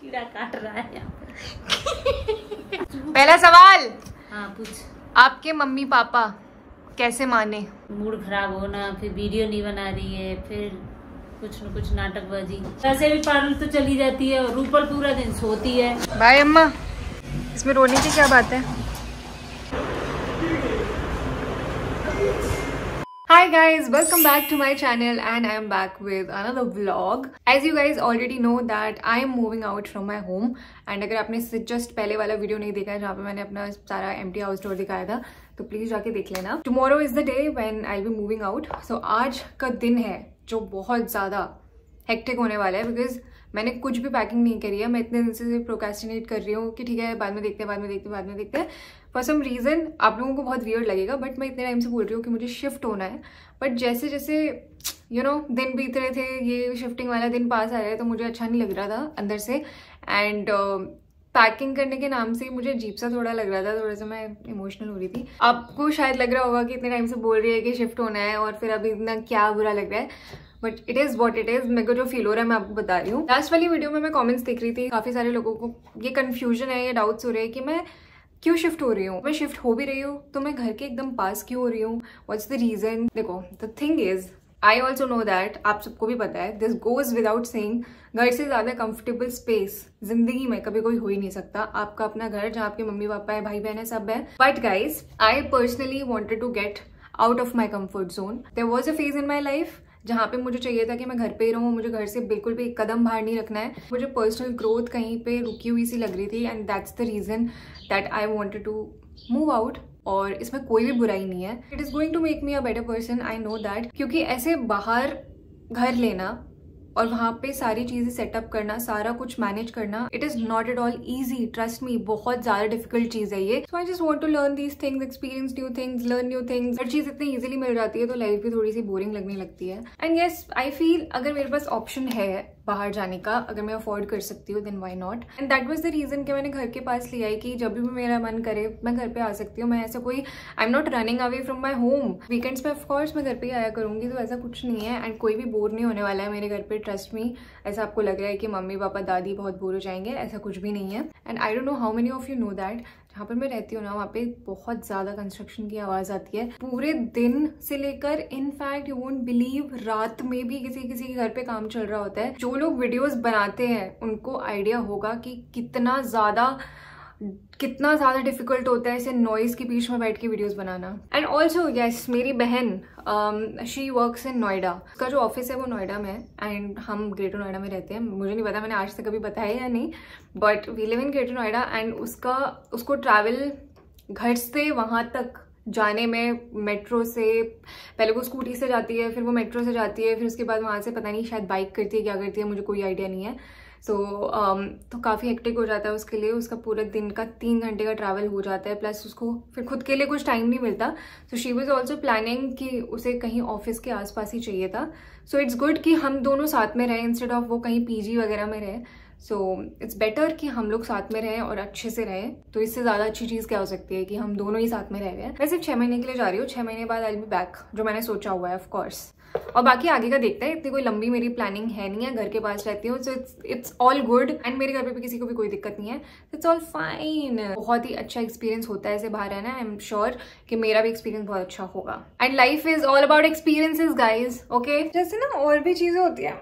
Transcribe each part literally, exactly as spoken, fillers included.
कीड़ा काट रहा है यहाँ पे। पहला सवाल, हाँ पूछ। आपके मम्मी पापा कैसे माने? मूड खराब होना, फिर वीडियो नहीं बना रही है, फिर कुछ न कुछ नाटकबाजी। वैसे भी पारुल तो चली जाती है और रूपल पूरा दिन सोती है। बाय अम्मा, इसमें रोने की क्या बात है? Hi guys, welcome back to my channel and I am back with another vlog. As you guys already know that I am moving out from my home and अगर आपने just पहले वाला वीडियो नहीं देखा है जहाँ पे मैंने अपना सारा empty house tour दिखाया था तो प्लीज जाके देख लेना। Tomorrow is the day when I'll be moving out. So आज का दिन है जो बहुत ज़्यादा हेक्टिक होने वाला है बिकॉज मैंने कुछ भी पैकिंग नहीं करी है। मैं इतने दिन से प्रोक्रेस्टिनेट कर रही हूँ कि ठीक है बाद में देखते हैं बाद में देखते हैं बाद में देखते हैं। फॉर सम रीज़न आप लोगों को बहुत वियर्ड लगेगा बट मैं इतने टाइम से बोल रही हूँ कि मुझे शिफ्ट होना है। बट जैसे जैसे यू नो दिन बीत रहे थे, ये शिफ्टिंग वाला दिन पास आ रहा है तो मुझे अच्छा नहीं लग रहा था अंदर से। एंड पैकिंग uh, करने के नाम से मुझे अजीब सा थोड़ा लग रहा था, थोड़ा सा मैं इमोशनल हो रही थी। आपको शायद लग रहा होगा कि इतने टाइम से बोल रही है कि शिफ्ट होना है और फिर अभी इतना क्या बुरा लग रहा है, but it is what it is. मेरे को जो फील हो रहा है मैं आपको बता रही हूँ। लास्ट वाली वीडियो में मैं कमेंट्स देख रही थी, काफ़ी सारे लोगों को ये कन्फ्यूजन है, ये डाउट्स हो रहे हैं कि मैं क्यों शिफ्ट हो रही हूँ। मैं शिफ्ट हो भी रही हूँ तो मैं घर के एकदम पास क्यों हो रही हूँ, व्हाट्स द रीज़न। देखो the thing is I also know that, आप सबको भी पता है, दिस गोज विदाउट सेइंग, घर से ज़्यादा कंफर्टेबल स्पेस जिंदगी में कभी कोई हो ही नहीं सकता। आपका अपना घर जहाँ आपके मम्मी पापा है, भाई बहन है, सब है। But guys I personally wanted to get out of my comfort zone. There was a phase in my life जहाँ पे मुझे चाहिए था कि मैं घर पे ही रहूँ, मुझे घर से बिल्कुल भी एक कदम बाहर नहीं रखना है। मुझे पर्सनल ग्रोथ कहीं पे रुकी हुई सी लग रही थी and that's the reason that I wanted to move out. और इसमें कोई भी बुराई नहीं है, it is going to make me a better person, I know that. क्योंकि ऐसे बाहर घर लेना और वहाँ पे सारी चीज़ें सेटअप करना, सारा कुछ मैनेज करना, it is not at all easy, trust me, बहुत ज़्यादा डिफिकल्ट चीज़ है ये। So I just want to learn these things, experience new things, learn new things. हर चीज़ इतनी ईजिली मिल जाती है तो लाइफ भी थोड़ी सी बोरिंग लगने लगती है। एंड येस आई फील अगर मेरे पास ऑप्शन है बाहर जाने का, अगर मैं अफोर्ड कर सकती हूँ then why not. And that was the reason कि मैंने घर के पास लिया है कि जब भी मेरा मन करे मैं घर पे आ सकती हूँ। मैं ऐसा कोई I am not running away from my home. Weekends पे ऑफकोर्स मैं घर पे ही आया करूँगी तो ऐसा कुछ नहीं है एंड कोई भी बोर नहीं होने वाला है मेरे घर पे, ट्रस्ट मी। ऐसा आपको लग रहा है कि मम्मी पापा दादी बहुत बोर हो जाएंगे, ऐसा कुछ भी नहीं है। And I don't know how many of you know that जहाँ पर मैं रहती हूँ ना वहाँ पे बहुत ज़्यादा कंस्ट्रक्शन की आवाज़ आती है पूरे दिन से लेकर, इनफैक्ट यू वोंट बिलीव रात में भी किसी किसी के घर पे काम चल रहा होता है। जो लोग वीडियोस बनाते हैं उनको आइडिया होगा कि कितना ज़्यादा कितना ज़्यादा डिफिकल्ट होता है ऐसे नॉइज़ के बीच में बैठ के वीडियोस बनाना। एंड ऑल्सो यस, मेरी बहन शी वर्क्स इन नोएडा, उसका जो ऑफिस है वो नोएडा में है एंड हम ग्रेटर नोएडा में रहते हैं। मुझे नहीं पता मैंने आज तक कभी बताया या नहीं, but we live in greater Noida and उसका उसको ट्रैवल घर से वहाँ तक जाने में मेट्रो से, पहले वो स्कूटी से जाती है, फिर वो मेट्रो से जाती है, फिर उसके बाद वहाँ से पता नहीं शायद बाइक करती है क्या करती है, मुझे कोई आइडिया नहीं है। सो so, um, तो काफ़ी हेक्टिक हो जाता है उसके लिए। उसका पूरे दिन का तीन घंटे का ट्रैवल हो जाता है, प्लस उसको फिर खुद के लिए कुछ टाइम नहीं मिलता। So she was also planning कि उसे कहीं ऑफिस के आसपास ही चाहिए था। सो इट्स गुड कि हम दोनों साथ में रहें इंस्टेड ऑफ वो कहीं पीजी वगैरह में रहे। सो इट्स बेटर कि हम लोग साथ में रहें और अच्छे से रहें। तो इससे ज़्यादा अच्छी चीज़ क्या हो सकती है कि हम दोनों ही साथ में रह गए। मैं सिर्फ छः महीने के लिए जा रही हूँ, छः महीने बाद आई विल बी बैक, जो मैंने सोचा हुआ है ऑफकोर्स। और बाकी आगे का देखते हैं, इतनी कोई लंबी मेरी प्लानिंग है नहीं है, घर के पास रहती हूँ। So it's it's all good and मेरे घर पे भी किसी को भी कोई दिक्कत नहीं है, इट्स ऑल फाइन। बहुत ही अच्छा एक्सपीरियंस होता है ऐसे बाहर रहना। आई एम श्योर कि मेरा भी एक्सपीरियंस बहुत अच्छा होगा। And life is all about experiences guys, okay. जैसे ना और भी चीज़ें होती है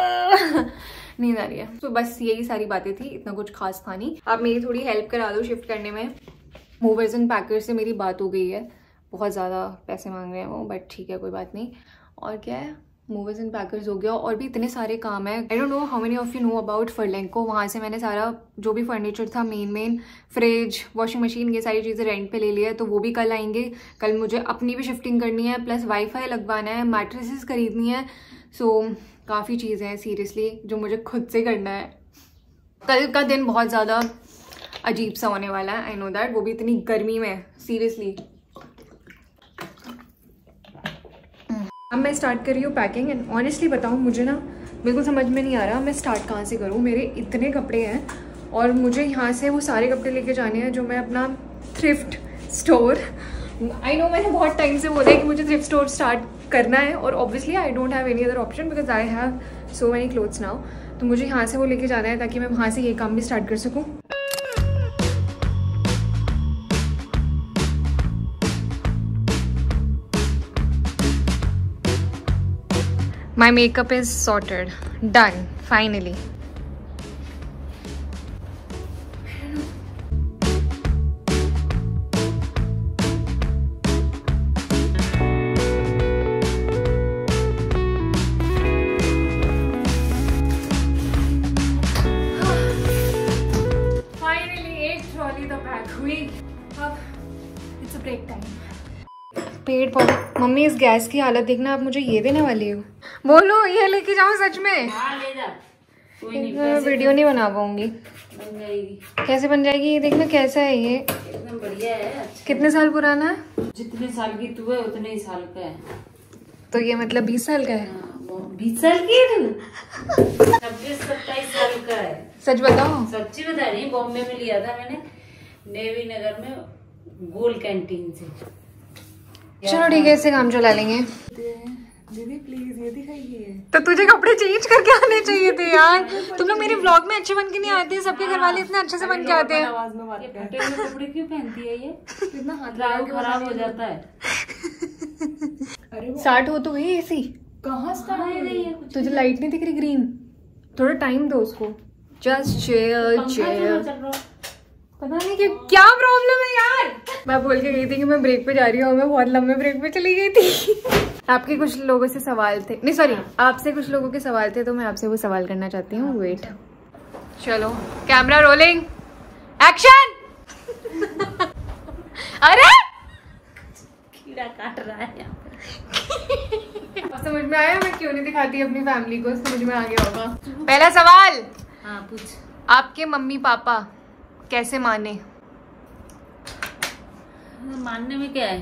नींद आ रही है। तो बस यही सारी बातें थी, इतना कुछ खास था नहीं। आप मेरी थोड़ी हेल्प करा दो शिफ्ट करने में। मूवर्स एंड पैकर्स से मेरी बात हो गई है, बहुत ज़्यादा पैसे मांग रहे हैं वो, बट ठीक है कोई बात नहीं। और क्या है, मूवर्स एंड पैकर्स हो गया और भी इतने सारे काम है। I don't know how many of you know about Furlenco. वहाँ से मैंने सारा जो भी फर्नीचर था, main main fridge, washing machine, ये सारी चीज़ें रेंट पे ले लिया है, तो वो भी कल आएंगे। कल मुझे अपनी भी शिफ्टिंग करनी है, प्लस वाईफाई लगवाना है, मैट्रेसेस खरीदनी है। सो so, काफ़ी चीज़ें हैं सीरियसली जो मुझे खुद से करना है। कल का दिन बहुत ज़्यादा अजीब सा होने वाला है, आई नो दैट, वो भी इतनी गर्मी में, सीरियसली। अब मैं स्टार्ट कर रही हूँ पैकिंग एंड ऑनेस्टली बताऊँ मुझे ना बिल्कुल समझ में नहीं आ रहा मैं स्टार्ट कहाँ से करूँ। मेरे इतने कपड़े हैं और मुझे यहाँ से वो सारे कपड़े लेके जाने हैं जो मैं अपना थ्रिफ्ट स्टोर, आई नो मैंने बहुत टाइम से बोला है कि मुझे थ्रिफ्ट स्टोर स्टार्ट करना है और obviously I don't have any other option because I have so many clothes now. तो मुझे यहाँ से वो लेके जाना है ताकि मैं वहाँ से ये काम भी स्टार्ट कर सकूँ। My makeup is sorted. Done. Finally. पेड़ पौधे। मम्मी इस गैस की हालत देखना, आप मुझे ये देने वाली हो? बोलो ये लेके जाओ सच में। हाँ, ले जा। कोई नहीं, मैं वीडियो नहीं बना पाऊंगी। बन जाएगी। कैसे बन जाएगी ये देखना, कैसा है ये? एकदम बढ़िया है। अच्छा। कितने साल पुराना है? जितने साल की तू है उतने ही साल का है। तो ये मतलब बीस साल का है? बीस साल की है तू? छब्बीस सत्ताईस साल का है। सच बताओ? सच्ची बता रही, बॉम्बे में लिया था मैंने, नेवी नगर में गोल कैंटीन से। चलो ठीक है, इससे काम चला लेंगे। दीदी प्लीज ये दिखाइए। तो तुझे कपड़े चेंज करके आने चाहिए थे यार। तुम लोग मेरे व्लॉग में अच्छे बन के नहीं आते, सबके घर वाले इतने अच्छे से बन के आते हैं। आवाज में बात करते हैं। कपड़े क्यों पहनती है ये? कितना हाथ खराब हो जाता है। अरे स्टार्ट हो तो गई एसी। कहाँ स्टार्ट हो रही है? तुझे लाइट नहीं दिख रही ग्रीन? थोड़ा टाइम दो उसको। Just chill chill. पता नहीं कि क्या प्रॉब्लम है यार। मैं बोल के गई थी कि मैं ब्रेक पे जा रही हूँ, मैं बहुत लंबे ब्रेक पे चली गई थी। आपके कुछ लोगों से सवाल थे, नहीं सॉरी आपसे कुछ लोगों के सवाल थे, तो मैं आपसे वो सवाल करना चाहती हूँ। वेट, चलो कैमरा रोलिंग, एक्शन। अरे कीड़ा काट रहा है यहाँ पे। अब समझ में आया मैं क्यों नहीं दिखाती अपनी फैमिली को, समझ में आ गया होगा। पहला सवाल। हाँ पूछ। आपके मम्मी पापा कैसे माने? मानने में क्या है?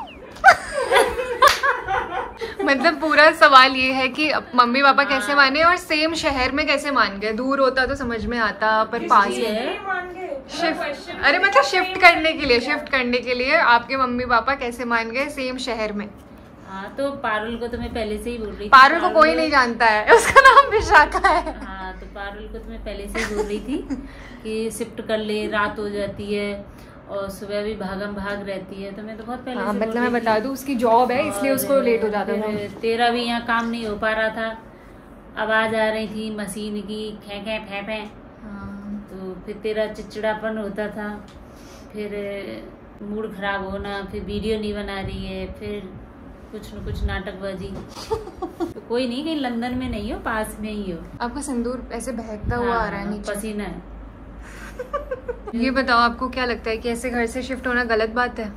मतलब पूरा सवाल ये है कि मम्मी पापा कैसे माने और सेम शहर में कैसे मान गए। दूर होता तो समझ में आता, पर पास है। शिफ्ट, अरे मतलब शिफ्ट करने के लिए, शिफ्ट करने के लिए आपके मम्मी पापा कैसे मान गए सेम शहर में? हाँ तो पारुल को तो मैं पहले से ही बोल रही थी। पारुल को कोई नहीं जानता है, उसका नाम विशाखा है। हाँ तो पारुल को तो मैं पहले से ही बोल रही थी कि शिफ्ट कर ले, रात हो जाती है और सुबह भी भागम भाग रहती है, तो मैं तो बहुत पहले हाँ, से मतलब मैं बता दूं उसकी जॉब है इसलिए उसको लेट हो जाता है। तेरा भी यहाँ काम नहीं हो पा रहा था, आवाज आ रही थी मशीन की खे खे फे फे, तो फिर तेरा चिड़चिड़ापन होता था, फिर मूड खराब होना, फिर वीडियो नहीं बना रही है, फिर कुछ न कुछ नाटकबाजी। तो कोई नहीं, कहीं लंदन में नहीं हो, पास में ही हो। आपका सिंदूर ऐसे बहकता हुआ आ रहा है नीचे, पसीना है। ये बताओ आपको क्या लगता है कि ऐसे घर से शिफ्ट होना गलत बात है?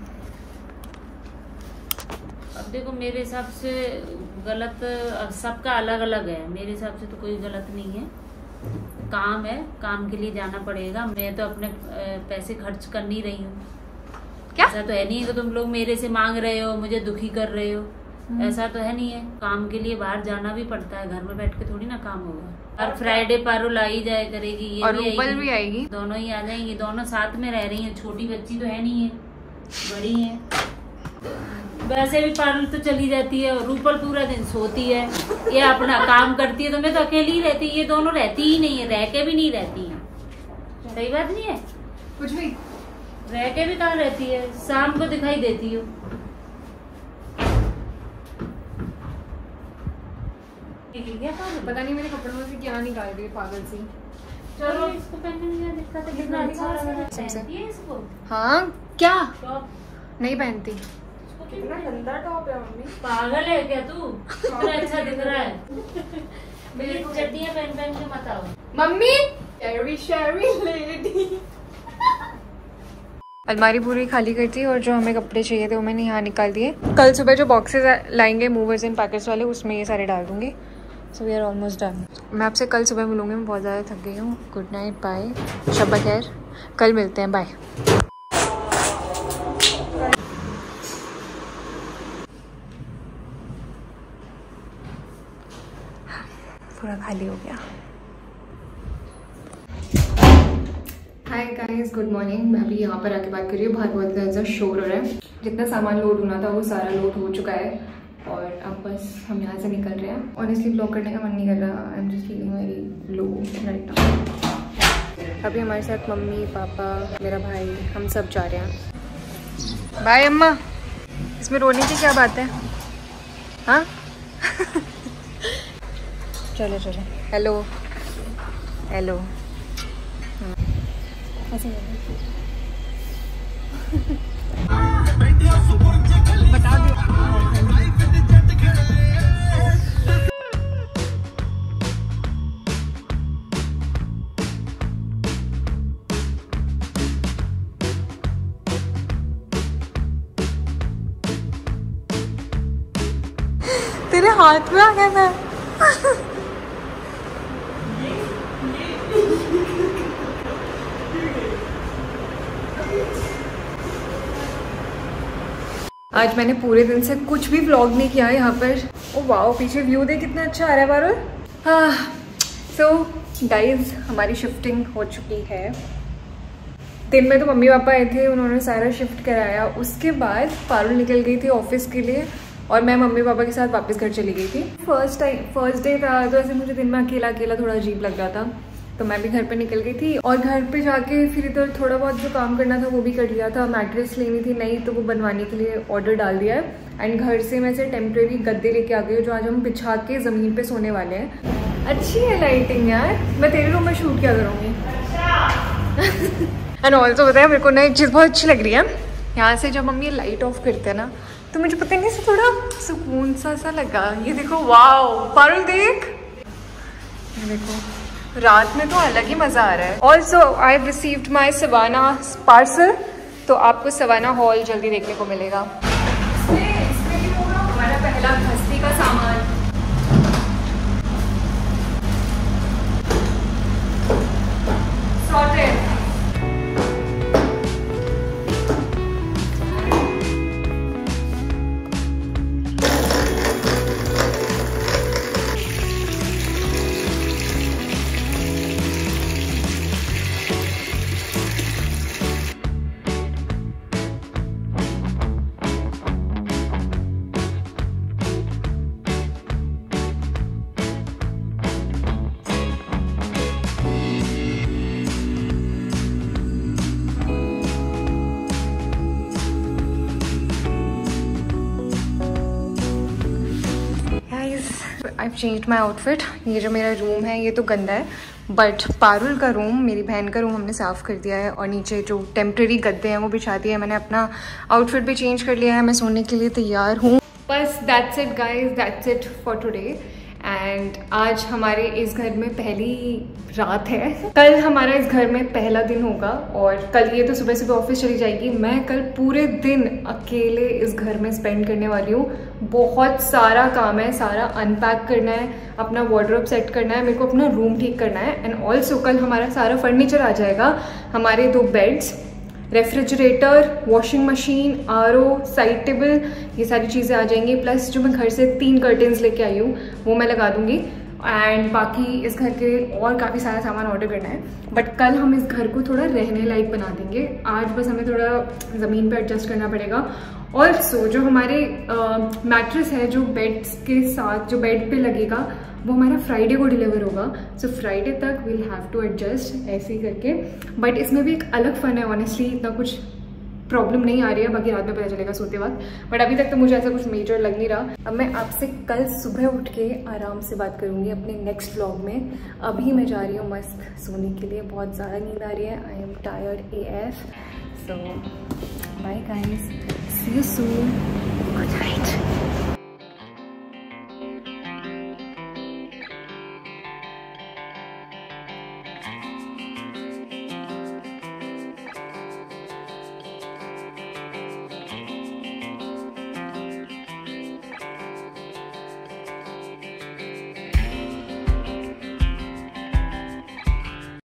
अब देखो मेरे हिसाब से गलत, सबका अलग अलग है, मेरे हिसाब से तो कोई गलत नहीं है। काम है, काम के लिए जाना पड़ेगा। मैं तो अपने पैसे खर्च कर नहीं रही हूँ। क्या ऐसा तो है नहीं है कि तुम लोग मेरे से मांग रहे हो, मुझे दुखी कर रहे हो, ऐसा तो है नहीं है। काम के लिए बाहर जाना भी पड़ता है, घर में बैठ के थोड़ी ना काम होगा। हर फ्राइडे पारुल आई जाए करेगी, ये और भी रूपल आएगी, भी आएगी, दोनों ही आ जाएंगी, दोनों साथ में रह रही हैं। छोटी बच्ची तो है नहीं है, बड़ी है। वैसे भी पारुल तो चली जाती है और रूपल पूरा दिन सोती है, ये अपना काम करती है, तो मैं तो अकेली ही रहती, ये दोनों रहती ही नहीं है, रह के भी नहीं रहती है। सही बात नहीं है? कुछ भी रह के भी कहाँ रहती है, शाम को दिखाई देती हो। पता नहीं मेरे कपड़ों में से क्या निकाल रही है पागल सी। चलो इसको पहनने में क्या दिक्कत है, कितना अच्छा लग रहा है। पहनती है इसको? हाँ क्या टॉप नहीं पहनती? कितना गंदा टॉप है मम्मी, पागल है क्या तू? कितना अच्छा दिख रहा है। मेरी चड्डियां पहन पहन के मत आओ मम्मी। शेरी शेरी लेडी। अलमारी पूरी खाली कर दी और जो हमें कपड़े चाहिए थे वो मैंने यहाँ निकाल दिए। कल सुबह जो बॉक्सेस लाएंगे मूवर्स एंड पैकेट्स वाले, उसमें ये सारे डाल दूंगी। So we are almost done. मैं आपसे कल सुबह मिलूंगी, मैं बहुत ज़्यादा थक गई हूँ। गुड नाइट, बाय, शब्बा खैर, कल मिलते हैं, बाय। पूरा खाली हो गया। Hi guys, good morning. मैं अभी यहाँ पर आके बात कर रही हूँ। बाहर बहुत ज़्यादा शोर हो रहा है। जितना सामान लोड होना था वो सारा लोड हो चुका है और अब बस हम यहाँ से निकल रहे हैं। ऑनेस्टली ब्लॉग करने का मन नहीं कर रहा, I am just feeling very low right now. अभी हमारे साथ मम्मी पापा मेरा भाई हम सब जा रहे हैं। बाय अम्मा। इसमें रोने की क्या बात है? हाँ चलो चलो। Hello hello. ऐसे बता दो। तेरे हाथ में आ गया मैं। आज मैंने पूरे दिन से कुछ भी व्लॉग नहीं किया है यहाँ पर। ओ वाओ, पीछे व्यू देख कितना अच्छा आ रहा है पारुल। हाँ सो गाइज, हमारी शिफ्टिंग हो चुकी है। दिन में तो मम्मी पापा आए थे, उन्होंने सारा शिफ्ट कराया। उसके बाद पारुल निकल गई थी ऑफिस के लिए और मैं मम्मी पापा के साथ वापस घर चली गई थी। फर्स्ट टाइम फर्स्ट डे था तो ऐसे मुझे दिन में अकेला अकेला थोड़ा अजीब लग रहा था, तो मैं भी घर पे निकल गई थी। और घर पे जाके फिर इधर थोड़ा बहुत जो काम करना था वो भी कर लिया था। मैट्रेस लेनी थी नई, तो वो बनवाने के लिए ऑर्डर डाल दिया है। एंड घर से मैं से टेम्प्रेरी गद्दे लेके आ गई हूँ जो आज हम बिछा के ज़मीन पे सोने वाले हैं। अच्छी है लाइटिंग यार। मैं तेरे रूम में शूट क्या करूँगी। एंड ऑल्सो बताया मेरे को ना एक चीज़ बहुत अच्छी लग रही है, यहाँ से जब हम ये लाइट ऑफ करते हैं ना तो मुझे पता नहीं से थोड़ा सुकून सा सा लगा। ये देखो वाओ पारुल देख, ये देखो रात में तो अलग ही मज़ा आ रहा है। Also I have received my Savana parcel, तो आपको सवाना हॉल जल्दी देखने को मिलेगा। इसमें इसमें भी होगा हमारा पहला घस्ती का सामान। Sorted. I've changed my outfit। ये जो मेरा रूम है ये तो गंदा है, बट पारुल का रूम, मेरी बहन का रूम हमने साफ़ कर दिया है और नीचे जो टेम्प्रेरी गद्दे हैं वो बिछा दिए हैं। मैंने अपना आउटफिट भी चेंज कर लिया है, मैं सोने के लिए तैयार हूँ। बस that's it guys, that's it for today. And आज हमारे इस घर में पहली रात है, कल हमारा इस घर में पहला दिन होगा। और कल ये तो सुबह सुबह ऑफिस चली जाएगी, मैं कल पूरे दिन अकेले इस घर में स्पेंड करने वाली हूँ। बहुत सारा काम है, सारा अनपैक करना है, अपना वार्डरोब सेट करना है, मेरे को अपना रूम ठीक करना है। एंड ऑल्सो कल हमारा सारा फर्नीचर आ जाएगा, हमारे दो beds, refrigerator, washing machine, R O, side table, ये सारी चीज़ें आ जाएंगी। प्लस जो मैं घर से तीन कर्टन्स लेके आई हूँ वो मैं लगा दूँगी। एंड बाकी इस घर के और काफ़ी सारा सामान ऑर्डर करना है, बट कल हम इस घर को थोड़ा रहने लायक बना देंगे। आज बस हमें थोड़ा ज़मीन पे एडजस्ट करना पड़ेगा। और सो जो हमारे मैट्रेस है जो बेड्स के साथ जो बेड पे लगेगा वो हमारा फ्राइडे को डिलीवर होगा। सो फ्राइडे तक वील हैव टू एडजस्ट ऐसे ही करके। बट इसमें भी एक अलग फ़न है, ऑनेस्टली इतना कुछ प्रॉब्लम नहीं आ रही है, बाकी रात में पता चलेगा सोते वक्त। बट अभी तक तो मुझे ऐसा कुछ मेजर लग नहीं रहा। अब मैं आपसे कल सुबह उठ के आराम से बात करूँगी अपने नेक्स्ट व्लॉग में। अभी मैं जा रही हूँ मस्त सोने के लिए, बहुत ज़्यादा नींद आ रही है। I am tired A F. So bye guys, see you soon, good night.